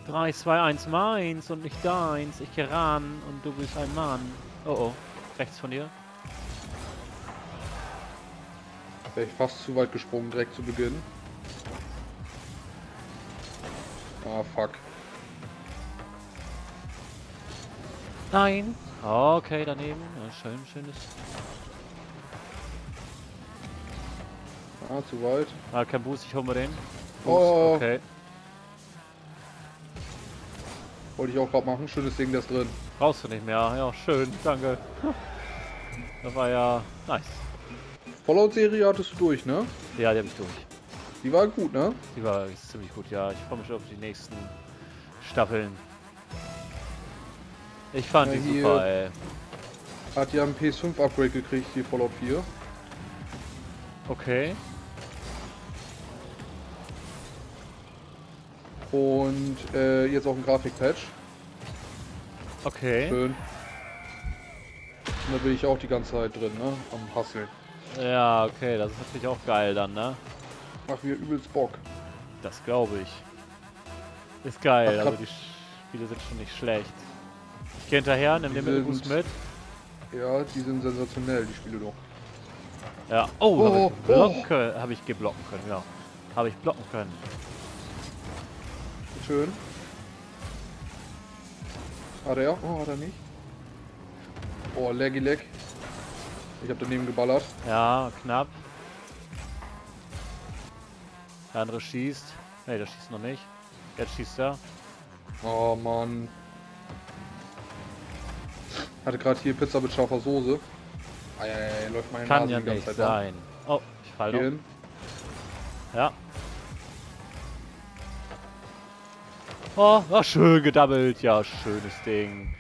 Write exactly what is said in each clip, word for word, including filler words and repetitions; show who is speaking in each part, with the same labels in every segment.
Speaker 1: drei, zwei, eins, meins und nicht deins. Ich gehe ran und du bist ein Mann. Oh oh, rechts von dir.
Speaker 2: Wäre ich fast zu weit gesprungen, direkt zu Beginn. Ah, fuck.
Speaker 1: Nein. Okay, daneben. Ja, schön, schönes.
Speaker 2: Ah, zu weit.
Speaker 1: Ah, kein Boost, ich hol mir den. Boost,
Speaker 2: Oh.
Speaker 1: okay.
Speaker 2: Wollte ich auch gerade machen. Schönes Ding, das drin.
Speaker 1: Brauchst du nicht mehr. Ja, schön, danke. Das war ja nice.
Speaker 2: Fallout-Serie hattest du durch, ne?
Speaker 1: Ja, die hab ich durch.
Speaker 2: Die war gut, ne?
Speaker 1: Die war ziemlich gut, ja. Ich freue mich schon auf die nächsten Staffeln. Ich fand
Speaker 2: Ja,
Speaker 1: die
Speaker 2: hier
Speaker 1: super, ey.
Speaker 2: Hat ja ein P S fünf Upgrade gekriegt, die Fallout vier.
Speaker 1: Okay.
Speaker 2: Und äh, jetzt auch ein Grafik-Patch.
Speaker 1: Okay.
Speaker 2: Schön. Und da bin ich auch die ganze Zeit drin, ne? Am Hustle.
Speaker 1: Ja, okay, das ist natürlich auch geil dann, ne?
Speaker 2: Macht mir übelst Bock.
Speaker 1: Das glaube ich. Ist geil,
Speaker 2: Ach,
Speaker 1: also die Spiele sind schon nicht schlecht. Ich geh hinterher, nimm den Mittelboost mit.
Speaker 2: Ja, die sind sensationell, die Spiele doch.
Speaker 1: Ja, oh,
Speaker 2: Oh,
Speaker 1: habe ich, blocken
Speaker 2: oh.
Speaker 1: können- hab ich geblocken können, ja. Habe ich blocken können.
Speaker 2: Schön. Hat er? Oh, hat er nicht. Oh, Laggy Lag. Ich hab daneben geballert.
Speaker 1: Ja, knapp. Der andere schießt. Ne, der schießt noch nicht. Jetzt schießt er.
Speaker 2: Oh, Mann. Hatte gerade hier Pizza mit scharfer Soße. Eieiei, läuft meine
Speaker 1: Kann
Speaker 2: Nase
Speaker 1: ja
Speaker 2: die ganze
Speaker 1: nicht
Speaker 2: Zeit
Speaker 1: sein. Oh, ich fall
Speaker 2: Hier
Speaker 1: doch.
Speaker 2: hin.
Speaker 1: Ja. Oh, oh, schön gedoubled. Ja, schönes Ding.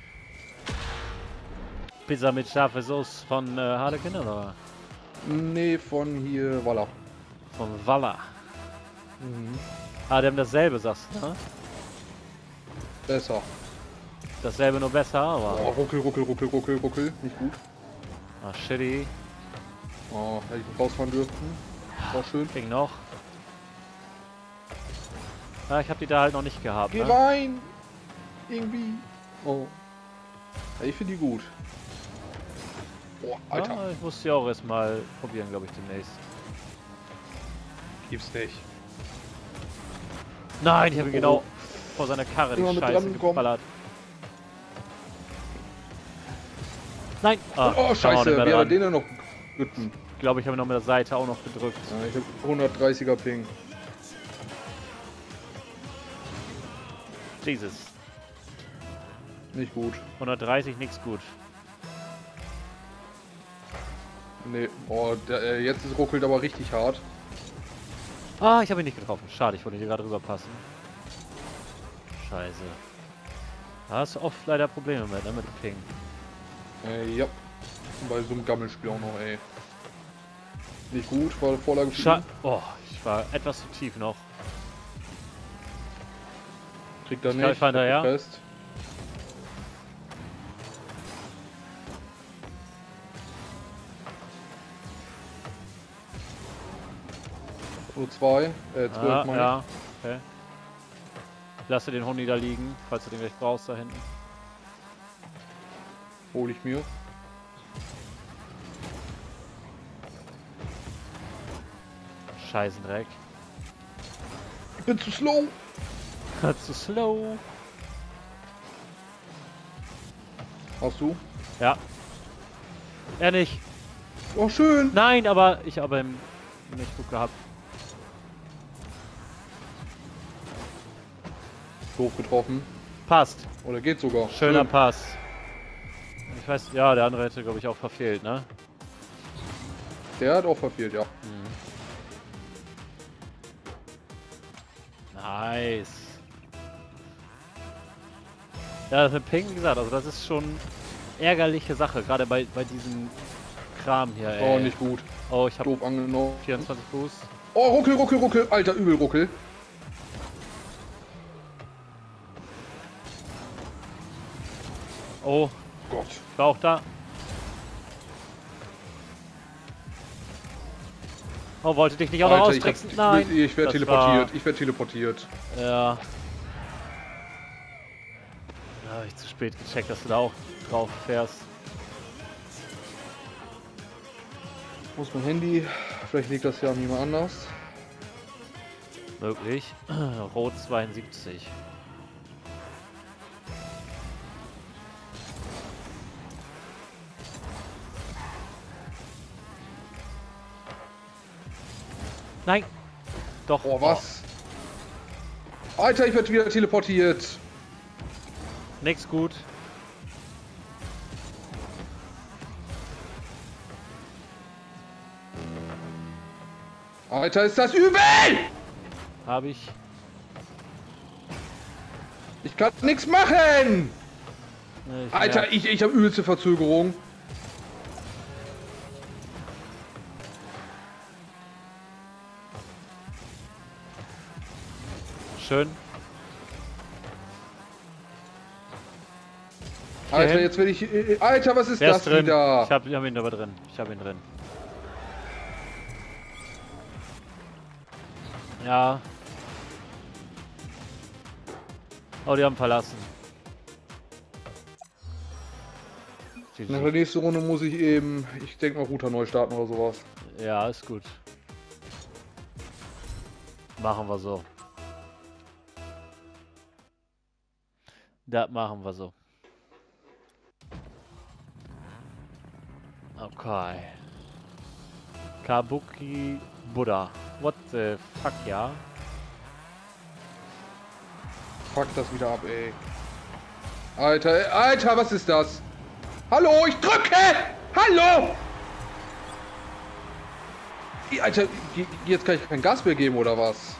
Speaker 1: Pizza mit scharfer Sauce von äh, Harlequin oder
Speaker 2: Nee, von hier Walla.
Speaker 1: von Walla.
Speaker 2: Mhm.
Speaker 1: Ah, die haben dasselbe, sagst du, ne?
Speaker 2: Besser.
Speaker 1: Dasselbe nur besser, aber...
Speaker 2: Oh, ruckel, ruckel, ruckel, ruckel, ruckel. Nicht gut.
Speaker 1: Ah, shitty.
Speaker 2: Oh, hätte ich rausfahren dürfen. War schön.
Speaker 1: Ging noch. Ja, ich hab die da halt noch nicht gehabt,
Speaker 2: Geh
Speaker 1: ne?
Speaker 2: rein! Irgendwie. Oh. Ja, ich finde die gut. Boah, Alter.
Speaker 1: Ja, ich muss die auch erstmal probieren, glaube ich, demnächst.
Speaker 2: Gibt's nicht.
Speaker 1: Nein, ich habe
Speaker 2: Oh.
Speaker 1: genau vor seiner Karre die
Speaker 2: Immer mit
Speaker 1: Scheiße
Speaker 2: dran kommen.
Speaker 1: geballert. Nein! Ah,
Speaker 2: Oh, scheiße. Wie hat er den denn noch geritten?
Speaker 1: Ich glaube, ich habe noch mit der Seite auch noch gedrückt.
Speaker 2: Ja, ich habe hundertdreißiger Ping.
Speaker 1: Jesus.
Speaker 2: Nicht gut.
Speaker 1: hundertdreißig, nichts gut.
Speaker 2: Nee. Oh, der, äh, jetzt ist ruckelt aber richtig hart.
Speaker 1: Ah, ich habe ihn nicht getroffen. Schade, ich wollte hier gerade rüberpassen. Scheiße. Da hast du oft leider Probleme mit, ne, mit dem Ping.
Speaker 2: Äh, ja. Bei so einem Gammelspiel auch noch, ey. Nicht gut, war Vorlage für
Speaker 1: Scha
Speaker 2: ihn.
Speaker 1: Oh, ich war etwas zu tief noch.
Speaker 2: Kriegt er
Speaker 1: Ich greif
Speaker 2: nicht.
Speaker 1: hinterher.
Speaker 2: Fest. Nur zwei, äh, zwölf
Speaker 1: Ah,
Speaker 2: meine
Speaker 1: ja, okay. Lasse den Hundi da liegen, falls du den gleich brauchst da hinten.
Speaker 2: ich. Hol ich mir.
Speaker 1: Scheißendreck.
Speaker 2: Ich bin zu slow.
Speaker 1: Zu slow.
Speaker 2: Hast du?
Speaker 1: Ja. Er nicht.
Speaker 2: Oh, schön.
Speaker 1: Nein, aber ich habe ihn nicht gut gehabt.
Speaker 2: Doof getroffen.
Speaker 1: Passt.
Speaker 2: Oder geht sogar.
Speaker 1: Schöner
Speaker 2: Schön.
Speaker 1: Pass. Ich weiß, ja, der andere hätte, glaube ich, auch verfehlt, ne?
Speaker 2: Der hat auch verfehlt, ja.
Speaker 1: Nice. Ja, das mit Ping, wie gesagt, also das ist schon ärgerliche Sache, gerade bei, bei diesem Kram hier, ey.
Speaker 2: Oh, nicht gut.
Speaker 1: Oh, ich habe
Speaker 2: Doof angenommen.
Speaker 1: vierundzwanzig Boost.
Speaker 2: Oh, ruckel, ruckel, ruckel. Alter, übel ruckel.
Speaker 1: Oh,
Speaker 2: Gott.
Speaker 1: ich war auch da. Oh, wollte dich nicht auch noch
Speaker 2: Alter, ich, hab,
Speaker 1: austricksen?
Speaker 2: ich,
Speaker 1: Nein.
Speaker 2: ich werde
Speaker 1: Das
Speaker 2: teleportiert.
Speaker 1: war-
Speaker 2: Ich werde teleportiert.
Speaker 1: Ja. Hab ich zu spät gecheckt, dass du da auch drauf fährst.
Speaker 2: Wo ist mein Handy? Vielleicht liegt das ja an jemand anders.
Speaker 1: Möglich. Rot zweiundsiebzig. Nein! Doch.
Speaker 2: Oh, was? Oh. Alter, ich werde wieder teleportiert.
Speaker 1: Nix gut.
Speaker 2: Alter, ist das übel!
Speaker 1: Habe ich.
Speaker 2: Ich kann nichts machen!
Speaker 1: Ich
Speaker 2: Alter,
Speaker 1: merk.
Speaker 2: ich, ich habe übelste Verzögerung.
Speaker 1: Schön.
Speaker 2: Alter,
Speaker 1: hin.
Speaker 2: jetzt will ich... äh, Alter, was ist
Speaker 1: Der
Speaker 2: das
Speaker 1: ist drin.
Speaker 2: wieder?
Speaker 1: Ich hab, ich hab ihn aber drin. Ich hab ihn drin. Ja. Oh, die haben verlassen.
Speaker 2: Nach der nächsten Runde muss ich eben... Ich denke mal Router neu starten oder sowas.
Speaker 1: Ja, ist gut. Machen wir so. Das machen wir so. Okay. Kabuki Buddha. What the fuck, ja?
Speaker 2: Fuck das wieder ab, ey. Alter, Alter, was ist das? Hallo, ich drücke! Hallo! Alter, jetzt kann ich kein Gas mehr geben, oder was?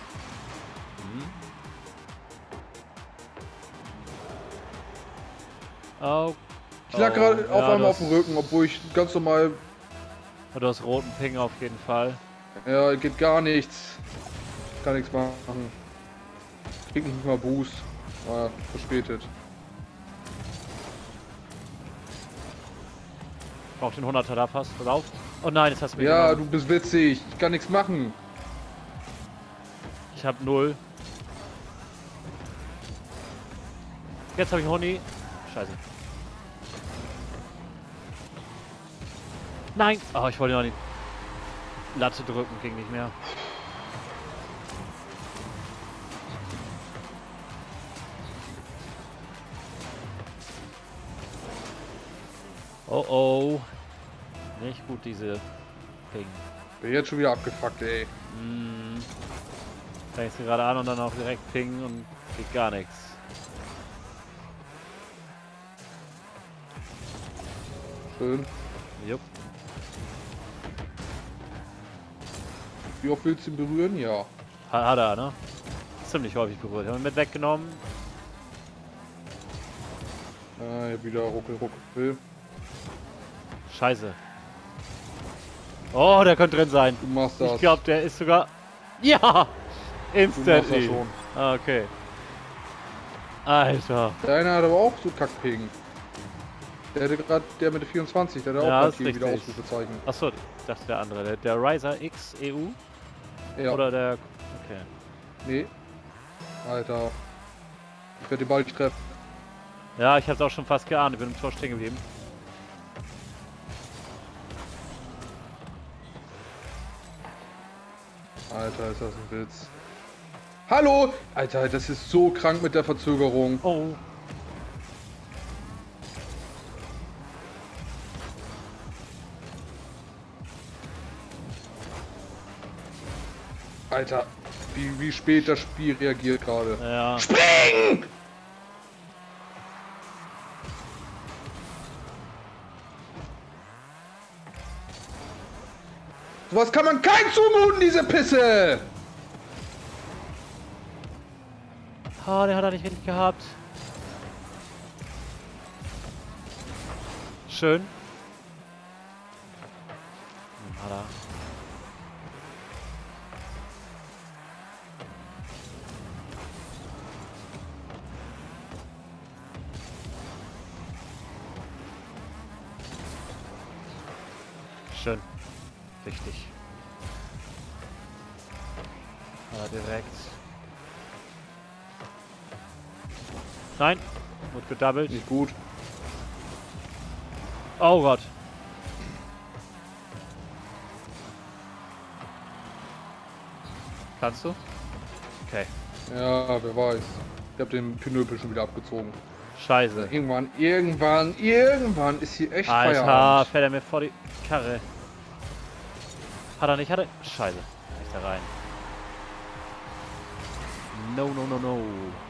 Speaker 1: Oh.
Speaker 2: Ich lag
Speaker 1: Oh,
Speaker 2: gerade auf
Speaker 1: ja,
Speaker 2: einmal auf
Speaker 1: das-
Speaker 2: dem Rücken, obwohl ich ganz normal...
Speaker 1: Du hast roten Ping auf jeden Fall.
Speaker 2: Ja, geht gar nichts. Kann nichts machen. Krieg nicht mal Boost. Ah, verspätet.
Speaker 1: Brauch den hunderter da fast. Pass auf. Oh nein, jetzt hast du mich
Speaker 2: Ja,
Speaker 1: genommen.
Speaker 2: du bist witzig. Ich kann nichts machen.
Speaker 1: Ich hab null. Jetzt habe ich Honig. Scheiße. Nein! Oh, ich wollte noch die Latte drücken, ging nicht mehr. Oh oh. Nicht gut, diese Ping.
Speaker 2: Bin jetzt schon wieder abgefuckt, ey.
Speaker 1: Mm. Fängst du gerade an und dann auch direkt Ping und geht gar nichts.
Speaker 2: Schön.
Speaker 1: Jupp.
Speaker 2: Wie oft willst du ihn berühren? Ja.
Speaker 1: Hat, hat er, ne? Ziemlich häufig berührt. Haben wir mit weggenommen.
Speaker 2: Ah, ich hab wieder ruckel, ruckel, will.
Speaker 1: Scheiße. Oh, der könnte drin sein.
Speaker 2: Du machst das.
Speaker 1: Ich glaube, der ist sogar... Ja!
Speaker 2: Du machst das
Speaker 1: Instantly.
Speaker 2: schon.
Speaker 1: Ah, okay. Alter.
Speaker 2: Deiner hat aber auch so Kackping. Der hatte gerade, der mit der vierundzwanzig, der hat
Speaker 1: Ja,
Speaker 2: auch
Speaker 1: ist
Speaker 2: gerade wieder
Speaker 1: richtig.
Speaker 2: Ausrufezeichen.
Speaker 1: Achso, ich dachte der andere. Der, der Ryzer X E U?
Speaker 2: Ja.
Speaker 1: Oder der... Okay.
Speaker 2: Nee. Alter. Ich werde den Ball nicht treffen.
Speaker 1: Ja, ich hab's auch schon fast geahnt. Ich bin im Tor stehen geblieben.
Speaker 2: Alter, ist das ein Witz. Hallo! Alter, das ist so krank mit der Verzögerung.
Speaker 1: Oh.
Speaker 2: Alter, wie, wie spät das Spiel reagiert gerade.
Speaker 1: Ja.
Speaker 2: Spring! Sowas kann man kein zumuten, diese Pisse!
Speaker 1: Oh, den hat er nicht richtig gehabt. Schön. Hm, hat er. Schön. Richtig. Aber direkt. Nein. wird gedoubled.
Speaker 2: Nicht gut.
Speaker 1: Oh Gott. Kannst du? Okay.
Speaker 2: Ja, wer weiß. Ich habe den Pinöpel schon wieder abgezogen.
Speaker 1: Scheiße.
Speaker 2: Irgendwann, irgendwann, irgendwann ist hier echt
Speaker 1: Alter,
Speaker 2: Feierabend.
Speaker 1: fährt er mir vor die Karre. Hat er nicht, hat er... Scheiße. Nicht da rein. No, no, no, no.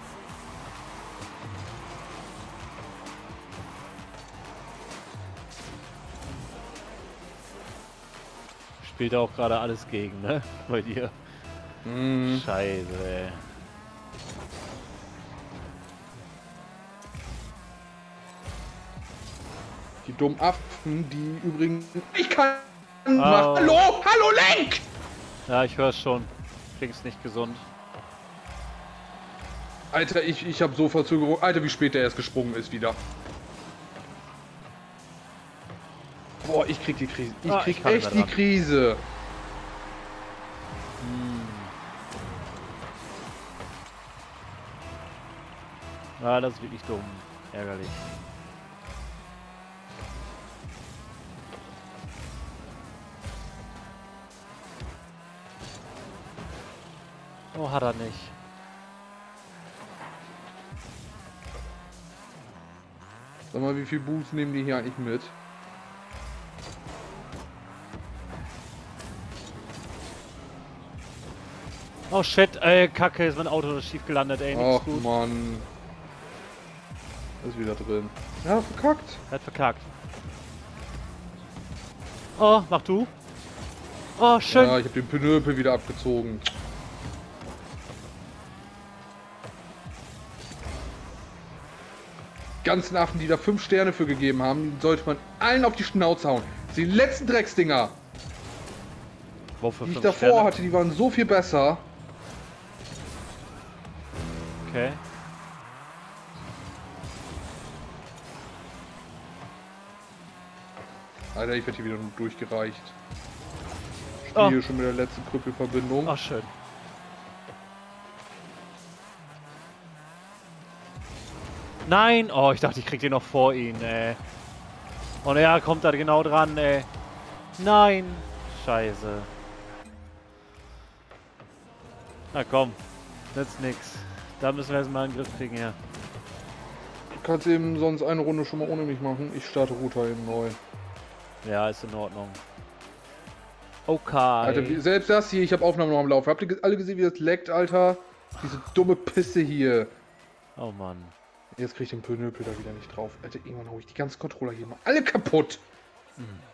Speaker 1: Spielt auch gerade alles gegen, ne? Bei dir.
Speaker 2: Mhm.
Speaker 1: Scheiße, ey.
Speaker 2: Die dummen Affen, die übrigens... Ich kann...
Speaker 1: Oh.
Speaker 2: Mach, hallo, hallo, Lenk!
Speaker 1: Ja, ich höre schon. Klingt's nicht gesund.
Speaker 2: Alter, ich, ich habe so Verzögerung. Alter, wie spät der erst gesprungen ist wieder. Boah, ich krieg die Krise. Ich
Speaker 1: Ah,
Speaker 2: krieg
Speaker 1: ich kann
Speaker 2: echt
Speaker 1: nicht
Speaker 2: die
Speaker 1: mehr dran.
Speaker 2: Krise.
Speaker 1: Ja, das ist wirklich dumm. Ärgerlich. Oh, hat er nicht.
Speaker 2: Sag mal, wie viel Boost nehmen die hier eigentlich mit?
Speaker 1: Oh shit, ey, Kacke, ist mein Auto schief gelandet, ey, nichts
Speaker 2: Ach
Speaker 1: gut.
Speaker 2: Mann. Ist wieder drin. Ja, verkackt.
Speaker 1: Er hat verkackt. Oh, mach du. Oh, schön.
Speaker 2: Ja, ich habe den Pinöpel wieder abgezogen. Ganzen Affen, die da fünf Sterne für gegeben haben, sollte man allen auf die Schnauze hauen. Die letzten Drecksdinger,
Speaker 1: Wofür
Speaker 2: die ich
Speaker 1: fünf
Speaker 2: davor
Speaker 1: Sterne?
Speaker 2: hatte, die waren so viel besser.
Speaker 1: Okay.
Speaker 2: Alter, ich werde hier wieder nur durchgereicht.
Speaker 1: Oh.
Speaker 2: Spiel schon mit der letzten Krüppelverbindung.
Speaker 1: Ach, schön. Nein! Oh, ich dachte, ich krieg den noch vor ihn, ey. Und er kommt da genau dran, ey. Nein! Scheiße. Na komm. Nützt nix. Da müssen wir jetzt mal einen Griff kriegen hier.
Speaker 2: Du kannst eben sonst eine Runde schon mal ohne mich machen. Ich starte Router eben neu.
Speaker 1: Ja, ist in Ordnung. Okay.
Speaker 2: Alter, wie, selbst das hier, ich habe Aufnahmen noch am Laufen. Habt ihr ge- alle gesehen, wie das leckt, Alter? Diese dumme Pisse hier.
Speaker 1: Oh Mann.
Speaker 2: Jetzt krieg ich den Pinöpel da wieder nicht drauf. Alter, irgendwann hau ich die ganzen Controller hier mal alle kaputt.
Speaker 1: Mhm.